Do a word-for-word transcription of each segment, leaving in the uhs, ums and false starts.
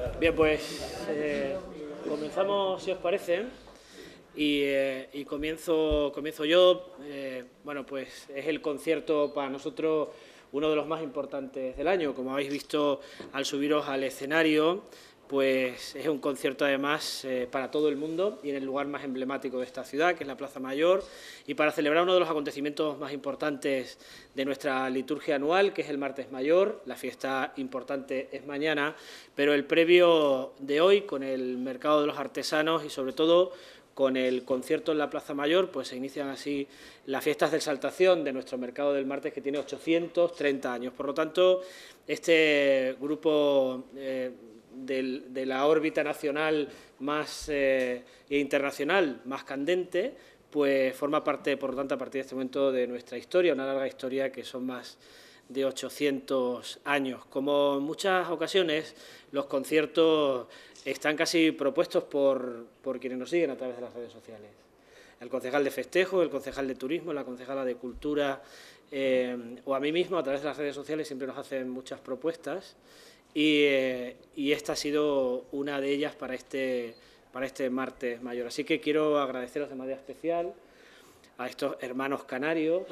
Bien, pues eh, comenzamos, si os parece, y, eh, y comienzo, comienzo yo. Eh, bueno, pues es el concierto para nosotros uno de los más importantes del año. Como habéis visto al subiros al escenario, pues es un concierto además eh, para todo el mundo y en el lugar más emblemático de esta ciudad, que es la Plaza Mayor, y para celebrar uno de los acontecimientos más importantes de nuestra liturgia anual, que es el Martes Mayor. La fiesta importante es mañana, pero el previo de hoy, con el mercado de los artesanos y sobre todo con el concierto en la Plaza Mayor, pues se inician así las fiestas de exaltación de nuestro mercado del martes, que tiene ochocientos treinta años. Por lo tanto, este grupo eh, de, de la órbita nacional más eh, e internacional más candente, pues forma parte, por lo tanto, a partir de este momento de nuestra historia, una larga historia que son más de ochocientos años. Como en muchas ocasiones, los conciertos están casi propuestos por, por quienes nos siguen a través de las redes sociales. El concejal de festejo, el concejal de turismo, la concejala de cultura eh, o a mí mismo a través de las redes sociales siempre nos hacen muchas propuestas y, eh, y esta ha sido una de ellas para este, para este Martes Mayor. Así que quiero agradeceros de manera especial a estos hermanos canarios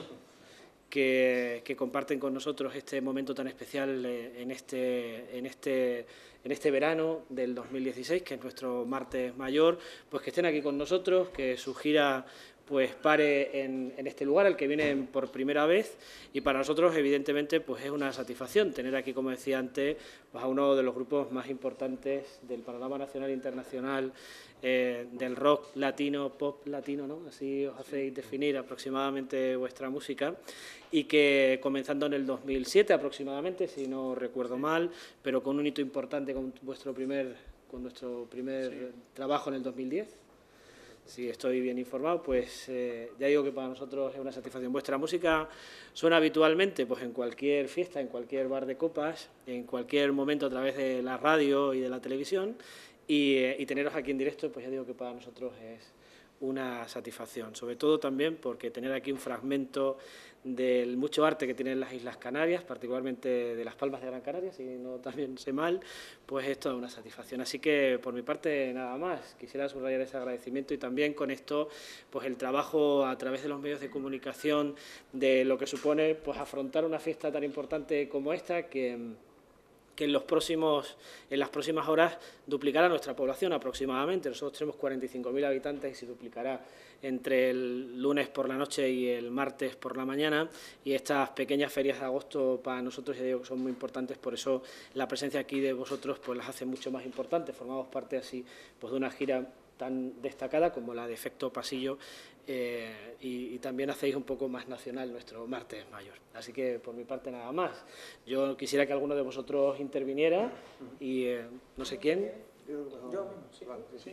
Que, que comparten con nosotros este momento tan especial en este, en, este, en este verano del dos mil dieciséis, que es nuestro Martes Mayor, pues que estén aquí con nosotros, que su gira pues pare en, en este lugar al que vienen por primera vez, y para nosotros evidentemente pues es una satisfacción tener aquí, como decía antes, pues a uno de los grupos más importantes del panorama nacional e internacional eh, del rock latino, pop latino, ¿no? Así os hacéis definir aproximadamente vuestra música, y que comenzando en el dos mil siete aproximadamente, si no recuerdo mal, pero con un hito importante con vuestro primer, con nuestro primer sí. trabajo en el dos mil diez. Si estoy bien informado, pues eh, ya digo que para nosotros es una satisfacción. Vuestra música suena habitualmente pues en cualquier fiesta, en cualquier bar de copas, en cualquier momento a través de la radio y de la televisión, y, eh, y teneros aquí en directo, pues ya digo que para nosotros es una satisfacción, sobre todo también porque tener aquí un fragmento del mucho arte que tienen las Islas Canarias, particularmente de las Palmas de Gran Canaria, si no también sé mal, pues es toda una satisfacción. Así que por mi parte nada más, quisiera subrayar ese agradecimiento y también con esto pues el trabajo a través de los medios de comunicación de lo que supone pues afrontar una fiesta tan importante como esta, que que en, los próximos, en las próximas horas duplicará nuestra población aproximadamente. Nosotros tenemos cuarenta y cinco mil habitantes y se duplicará entre el lunes por la noche y el martes por la mañana, y estas pequeñas ferias de agosto para nosotros ya digo que son muy importantes, por eso la presencia aquí de vosotros pues las hace mucho más importantes. Formamos parte así pues de una gira tan destacada como la de Efecto Pasillo, eh, y, y también hacéis un poco más nacional nuestro Martes Mayor. Así que por mi parte nada más. Yo quisiera que alguno de vosotros interviniera y eh, no sé quién. Yo sí.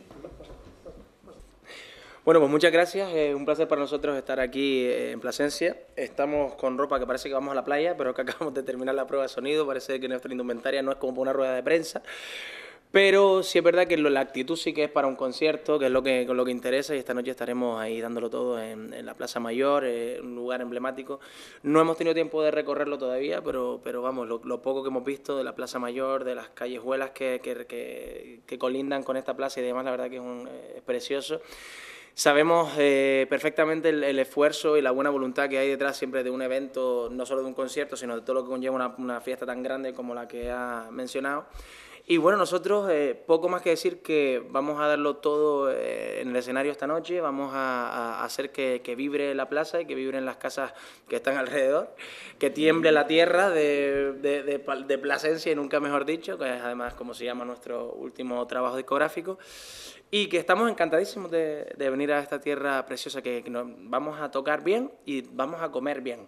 Bueno, pues muchas gracias. Es un placer para nosotros estar aquí en Plasencia. Estamos con ropa que parece que vamos a la playa, pero que acabamos de terminar la prueba de sonido. Parece que nuestra indumentaria no es como para una rueda de prensa. Pero sí es verdad que la actitud sí que es para un concierto, que es lo que, con lo que interesa, y esta noche estaremos ahí dándolo todo en, en la Plaza Mayor, eh, un lugar emblemático. No hemos tenido tiempo de recorrerlo todavía, pero, pero vamos, lo, lo poco que hemos visto de la Plaza Mayor, de las callejuelas que, que, que, que colindan con esta plaza y demás, la verdad que es, un, es precioso. Sabemos eh, perfectamente el, el esfuerzo y la buena voluntad que hay detrás siempre de un evento, no solo de un concierto, sino de todo lo que conlleva una, una fiesta tan grande como la que ha mencionado. Y bueno, nosotros eh, poco más que decir que vamos a darlo todo eh, en el escenario esta noche, vamos a, a hacer que, que vibre la plaza y que vibren las casas que están alrededor, que tiemble la tierra de, de, de, de Plasencia, y nunca mejor dicho, que es además como se llama nuestro último trabajo discográfico, y que estamos encantadísimos de, de venir a esta tierra preciosa, que, que nos vamos a tocar bien y vamos a comer bien.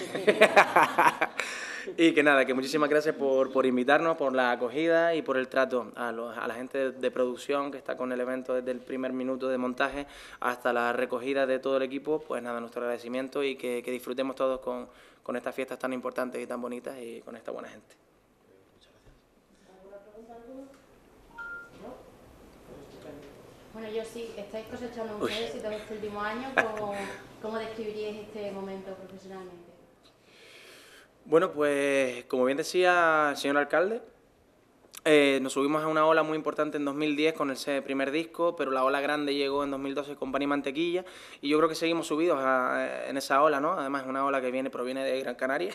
Y que nada, que muchísimas gracias por, por invitarnos, por la acogida y por el trato a, los, a la gente de, de producción que está con el evento desde el primer minuto de montaje hasta la recogida de todo el equipo. Pues nada, nuestro agradecimiento y que, que disfrutemos todos con, con estas fiestas tan importantes y tan bonitas y con esta buena gente. ¿Alguna pregunta, alguna? ¿No? Bueno, yo sí, estáis cosechando muchos éxitos este último año. ¿Cómo, cómo describiríais este momento profesionalmente? Bueno, pues como bien decía el señor alcalde, Eh, nos subimos a una ola muy importante en dos mil diez con ese primer disco, pero la ola grande llegó en dos mil doce con Pan y Mantequilla, y yo creo que seguimos subidos a, en esa ola, ¿no? Además es una ola que viene, proviene de Gran Canaria.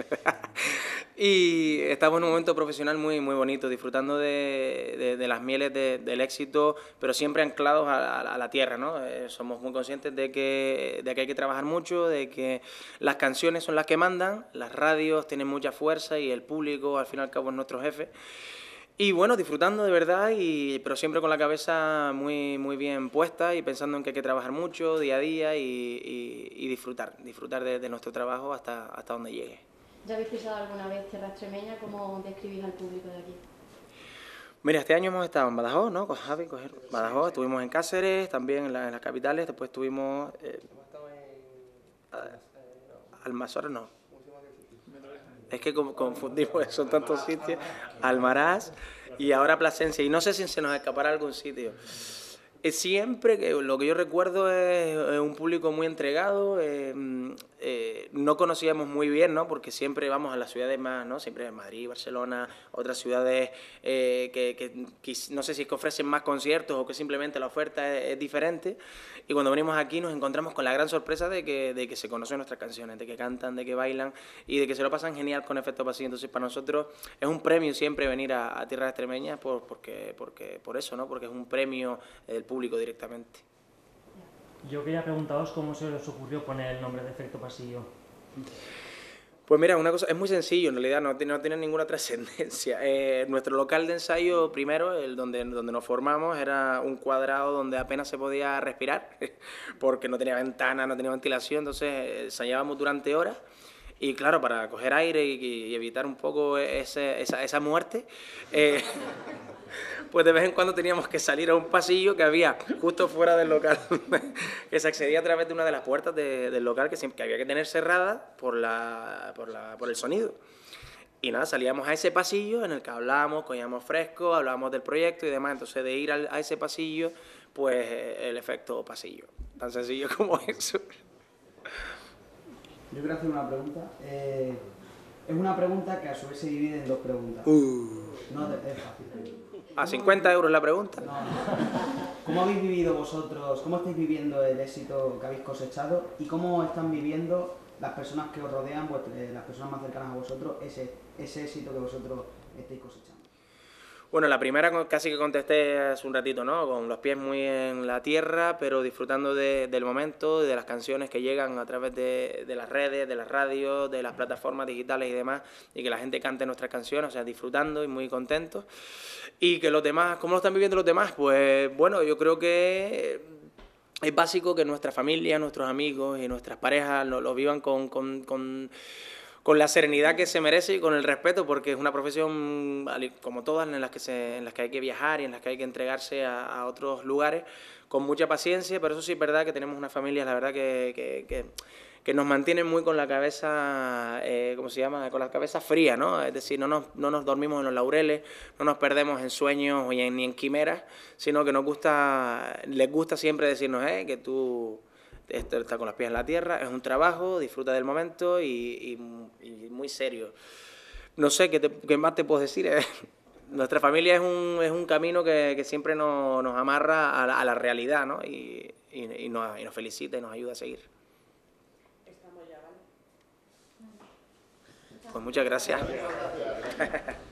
Y estamos en un momento profesional muy, muy bonito, disfrutando de, de, de las mieles de, del éxito, pero siempre anclados a, a, a la tierra, ¿no? Eh, somos muy conscientes de que, de que hay que trabajar mucho, de que las canciones son las que mandan, las radios tienen mucha fuerza y el público, al fin y al cabo, es nuestro jefe. Y bueno, disfrutando de verdad, y, pero siempre con la cabeza muy, muy bien puesta y pensando en que hay que trabajar mucho día a día y, y, y disfrutar, disfrutar de, de nuestro trabajo hasta, hasta donde llegue. ¿Ya habéis pisado alguna vez tierra extremeña? ¿Cómo describís al público de aquí? Mira, este año hemos estado en Badajoz, ¿no? Con Javi, con Badajoz, estuvimos en Cáceres, también en, la, en las capitales, después estuvimos... Eh, Almanzora no. Es que confundimos, son tantos sitios, Almaraz y ahora Plasencia, y no sé si se nos escapará algún sitio. Siempre que lo que yo recuerdo es un público muy entregado, eh, eh, no conocíamos muy bien, ¿no? Porque siempre vamos a las ciudades más, ¿no? Siempre Madrid, Barcelona, otras ciudades eh, que, que, que no sé si es que ofrecen más conciertos o que simplemente la oferta es, es diferente, y cuando venimos aquí nos encontramos con la gran sorpresa de que, de que se conocen nuestras canciones, de que cantan, de que bailan y de que se lo pasan genial con Efecto Pasillo. Entonces para nosotros es un premio siempre venir a, a tierras extremeñas por, porque, porque, por eso, ¿no? Porque es un premio del público directamente. Yo quería preguntaros cómo se os ocurrió poner el nombre de Efecto Pasillo. Pues mira, una cosa, es muy sencillo, en realidad no tiene, no tiene ninguna trascendencia. Eh, nuestro local de ensayo primero, el donde, donde nos formamos, era un cuadrado donde apenas se podía respirar, porque no tenía ventana, no tenía ventilación, entonces ensayábamos durante horas. Y claro, para coger aire y, y evitar un poco ese, esa, esa muerte, eh, pues de vez en cuando teníamos que salir a un pasillo que había justo fuera del local, que se accedía a través de una de las puertas de, del local que, siempre, que había que tener cerrada por, la, por, la, por el sonido. Y nada, salíamos a ese pasillo en el que hablábamos, cogíamos fresco, hablábamos del proyecto y demás. Entonces de ir a, a ese pasillo, pues el efecto pasillo. Tan sencillo como eso. Yo quiero hacer una pregunta. Eh, es una pregunta que a su vez se divide en dos preguntas. Uh. No, es fácil. ¿A cincuenta euros la pregunta? No, no. ¿Cómo habéis vivido vosotros, cómo estáis viviendo el éxito que habéis cosechado y cómo están viviendo las personas que os rodean, pues, las personas más cercanas a vosotros, ese, ese éxito que vosotros estáis cosechando? Bueno, la primera casi que contesté hace un ratito, ¿no? Con los pies muy en la tierra, pero disfrutando de, del momento, de las canciones que llegan a través de, de las redes, de las radios, de las plataformas digitales y demás, y que la gente cante nuestras canciones, o sea, disfrutando y muy contentos. Y que los demás, ¿cómo lo están viviendo los demás? Pues bueno, yo creo que es básico que nuestra familia, nuestros amigos y nuestras parejas lo, lo vivan con... con, con con la serenidad que se merece y con el respeto, porque es una profesión como todas en las que, se, en las que hay que viajar y en las que hay que entregarse a, a otros lugares con mucha paciencia, pero eso sí es verdad que tenemos una familia, la verdad, que, que, que, que nos mantiene muy con la cabeza, eh, ¿cómo se llama?, con la cabeza fría, ¿no? Es decir, no nos, no nos dormimos en los laureles, no nos perdemos en sueños ni en, ni en quimeras, sino que nos gusta, les gusta siempre decirnos, eh, que tú... Esto está con los pies en la tierra, es un trabajo, disfruta del momento y, y, y muy serio. No sé, ¿qué, te, qué más te puedo decir? Nuestra familia es un, es un camino que, que siempre nos, nos amarra a la, a la realidad, ¿no? Y, y, y, nos, y nos felicita y nos ayuda a seguir. Estamos ya, ¿vale? Pues muchas gracias.